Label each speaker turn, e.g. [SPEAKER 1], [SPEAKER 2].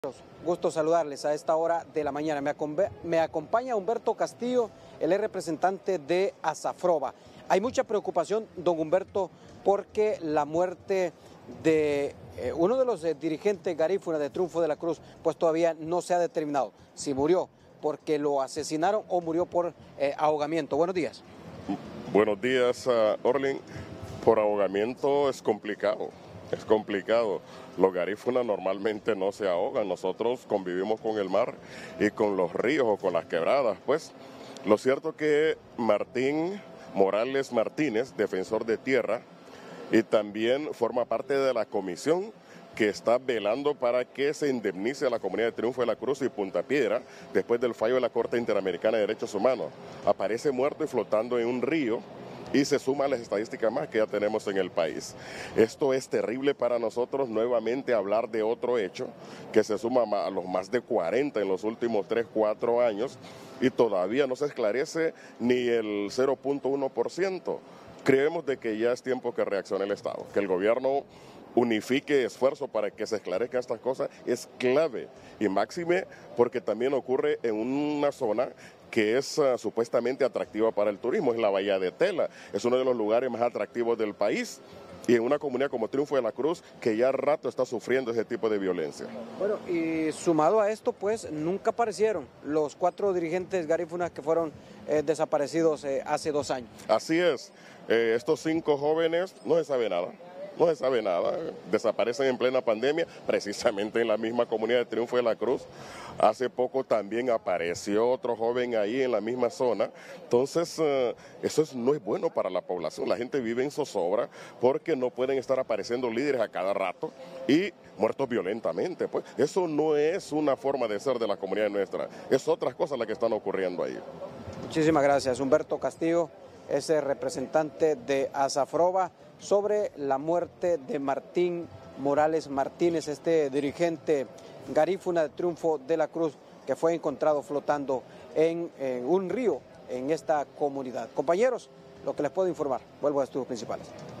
[SPEAKER 1] Gusto saludarles a esta hora de la mañana. Me acompaña Humberto Castillo, él es representante de Azafroba. Hay mucha preocupación, don Humberto, porque la muerte de uno de los dirigentes garífunas de Triunfo de la Cruz, pues todavía no se ha determinado si murió porque lo asesinaron o murió por ahogamiento. Buenos días.
[SPEAKER 2] Buenos días, Orlin. Por ahogamiento es complicado. Es complicado. Los garífunas normalmente no se ahogan. Nosotros convivimos con el mar y con los ríos o con las quebradas. Pues lo cierto que Martín Morales Martínez, defensor de tierra, y también forma parte de la comisión que está velando para que se indemnice a la comunidad de Triunfo de la Cruz y Punta Piedra después del fallo de la Corte Interamericana de Derechos Humanos. Aparece muerto y flotando en un río y se suma a las estadísticas más que ya tenemos en el país. Esto es terrible para nosotros, nuevamente hablar de otro hecho que se suma a los más de 40 en los últimos 3, 4 años y todavía no se esclarece ni el 0.1%. Creemos de que ya es tiempo que reaccione el Estado, que el gobierno unifique esfuerzo para que se esclarezcan estas cosas es clave y máxime porque también ocurre en una zona que es supuestamente atractiva para el turismo, es la Bahía de Tela, es uno de los lugares más atractivos del país y en una comunidad como Triunfo de la Cruz que ya rato está sufriendo ese tipo de violencia.
[SPEAKER 1] Bueno, y sumado a esto, pues nunca aparecieron los 4 dirigentes garífunas que fueron desaparecidos hace 2 años.
[SPEAKER 2] Así es, estos 5 jóvenes no se sabe nada. No se sabe nada, desaparecen en plena pandemia, precisamente en la misma comunidad de Triunfo de la Cruz. Hace poco también apareció otro joven ahí en la misma zona. Entonces, eso no es bueno para la población. La gente vive en zozobra porque no pueden estar apareciendo líderes a cada rato y muertos violentamente. Pues eso no es una forma de ser de la comunidad nuestra, es otras cosas las que están ocurriendo ahí.
[SPEAKER 1] Muchísimas gracias, Humberto Castillo, ese representante de Azafroba, sobre la muerte de Martín Morales Martínez, este dirigente garífuna de Triunfo de la Cruz, que fue encontrado flotando en un río en esta comunidad. Compañeros, lo que les puedo informar, vuelvo a estudios principales.